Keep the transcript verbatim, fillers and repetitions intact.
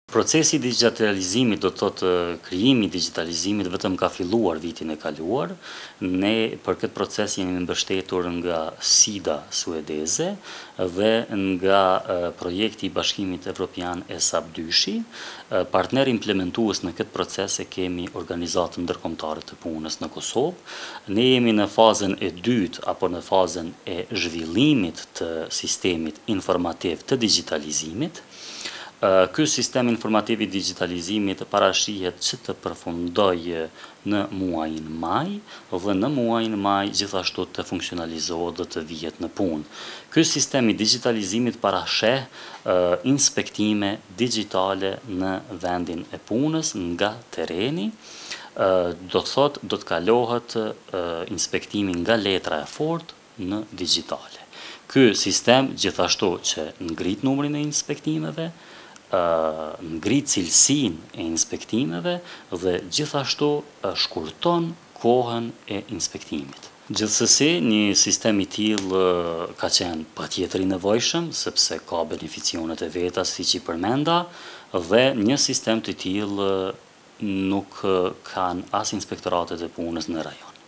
Procesi i digitalizimit, do të thotë krijimi i digitalizimit vetëm ka filluar vitin e kaluar. Ne për këtë proces jemi mbështetur nga SIDA suedeze dhe nga projekti i Bashkimit Evropian ESAP dyshi. Partner implementues në këtë proces e kemi Organizatën Ndërkombëtare të Punës në Kosovë. Ne jemi në fazën e dytë apo në fazën e zhvillimit të sistemit informativ të digitalizimit. Ky sistem informativ i digitalizimit parashihet që të përfundojë në muajin maj dhe në muajin maj gjithashtu të funksionalizohet dhe të vihet në punë. Ky sistem i digitalizimit parasheh uh, inspektime digjitale në vendin e punës nga tereni. Uh, do të thotë do të kalohet uh, inspektimi nga letra e fortë në digjitale. Ky sistem gjithashtu që ngrit numrin e inspektimeve, Uh, ngrit cilësinë e inspektimeve dhe gjithashtu uh, shkurton kohën e inspektimit. Gjithsesi, një sistem i tillë uh, ka qenë patjetër i nevojshëm sepse ka beneficionet e veta siç i përmenda dhe një sistem të tillë uh, nuk uh, kanë as inspektoratet e punës në rajon.